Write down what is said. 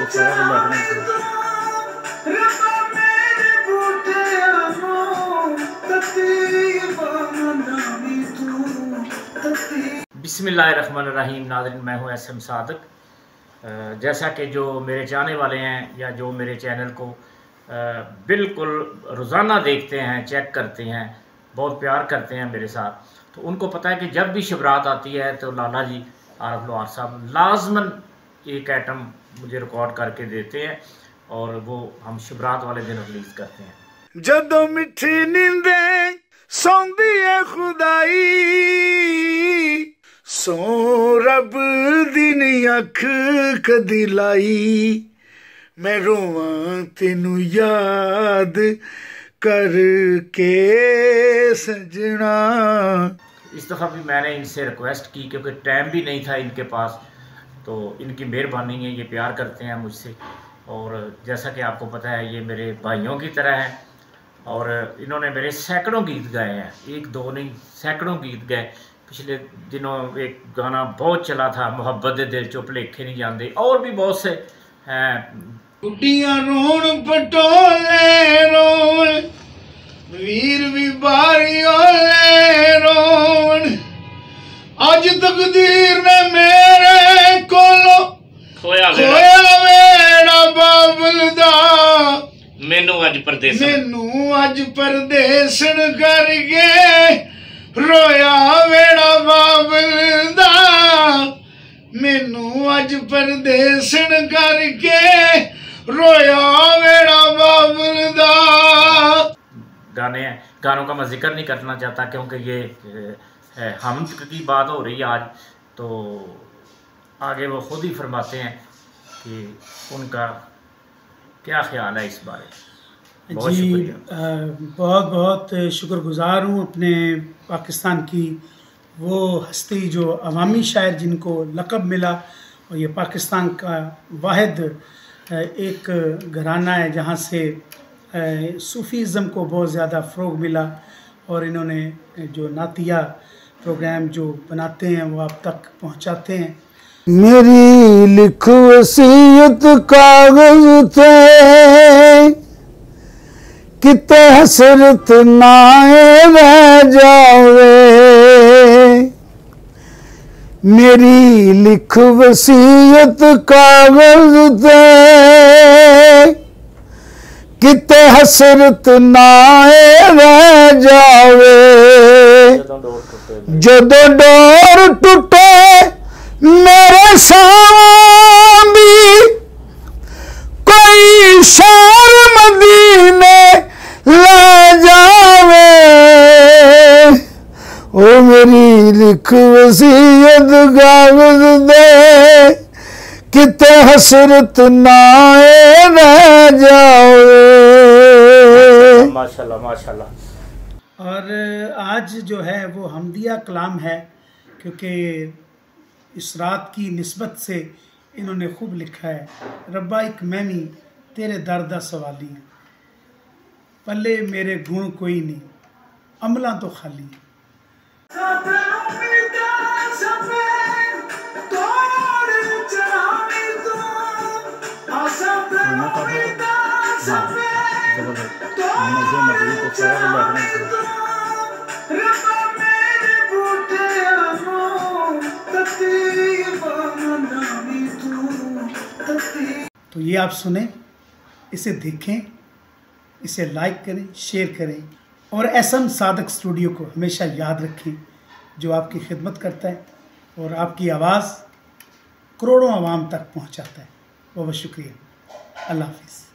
बिस्मिल्लाहिर्रहमानिर्रहीम। नाज़रीन, मैं हूँ SM सादक। जैसा कि जो मेरे चाहने वाले हैं या जो मेरे चैनल को बिल्कुल रोज़ाना देखते हैं, चेक करते हैं, बहुत प्यार करते हैं मेरे साथ, तो उनको पता है कि जब भी शिवरात आती है तो लाला जी आरफ लोहार साहब लाजमन एक आइटम मुझे रिकॉर्ड करके देते हैं और वो हम शिवरात वाले दिन रिलीज़ करते हैं। जदों मिठी नींदें सौंदी है खुदाई, सो रब दी नी अख कदी लाई, मैं रोवां तेनू याद करके सजना। इस दफ़ा भी मैंने इनसे रिक्वेस्ट की क्योंकि टाइम भी नहीं था इनके पास, तो इनकी मेहरबानी है, ये प्यार करते हैं मुझसे और जैसा कि आपको पता है ये मेरे भाइयों की तरह हैं और इन्होंने मेरे सैकड़ों गीत गाए हैं, एक दो नहीं सैकड़ों गीत गाए। पिछले दिनों एक गाना बहुत चला था, मोहब्बत दे दिल चो भुलेखे नहीं जाते, और भी बहुत से हैं। कुटियां रोण पटोले रोण, वीर भी बारी ओले रोण, अज तकदीर ने मेरे कोलों खोया वेड़ा बाबल दा, मैनू अज परदेसन करके रोया वेड़ा बाबल दा, मैनू अज परदेसन करके रोया वेड़ा बाबल दा। गानों का मैं जिक्र नहीं करना चाहता क्योंकि ये हमद की बात हो रही है आज, तो आगे वो खुद ही फरमाते हैं कि उनका क्या ख्याल है इस बारे। बहुत शुक्रिया। बहुत बहुत शुक्रगुजार हूँ अपने पाकिस्तान की वो हस्ती जो अवामी शायर जिनको लक़ब मिला, और ये पाकिस्तान का वाहिद एक घराना है जहाँ से सूफ़ीज़म को बहुत ज़्यादा फ़रोग़ मिला, और इन्होंने जो नातिया प्रोग्राम जो बनाते हैं वो आप तक पहुँचाते हैं। मेरी लिख वसीयत कागज थे, किते हसरत नाए रह जावे, मेरी लिख वसीयत कागज थे, किते हसरत नाए रह जावे, जदों डोर टुटे मेरे सामी कोई शहर मदीने ले जावे, ओ मेरी लिख वसीयत कागज दे, किते हसरत नाए रह जावे। माशाल्लाह माशाल्लाह। और आज जो है वो हमदिया कलाम है, क्योंकि इस रात की निस्बत से इन्होंने खूब लिखा है। रब्बा एक मैनी तेरे दर दा सवाली है, पल्ले मेरे गुण कोई नहीं, अमला तो खाली है। तो ये आप सुने, इसे देखें, इसे लाइक करें, शेयर करें, और SM सादक स्टूडियो को हमेशा याद रखें जो आपकी खिदमत करता है और आपकी आवाज़ करोड़ों आवाम तक पहुंचाता है। बहुत शुक्रिया। अल्लाह हाफ़िज़।